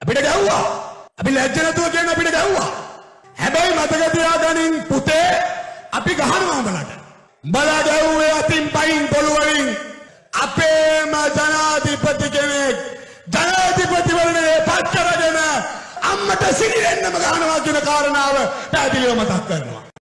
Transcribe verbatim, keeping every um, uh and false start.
අපිට ගැව්වා. අපි ලැජ්ජ නැතුව කියන අපිට ගැව්වා. හැබැයි මතක තියාගනින් පුතේ අපි ගහනවා උඹලට. උඹලා ගැව්වේ අතින් පයින් පොළු වලින් අපේම ජනාධිපති කෙනෙක් ජනාධිපතිවරණේ පත් කරගෙන අම්මට සිරිරෙන්නම ගහනවා කියන කාරණාව පැහැදිලිව මතක් කරනවා.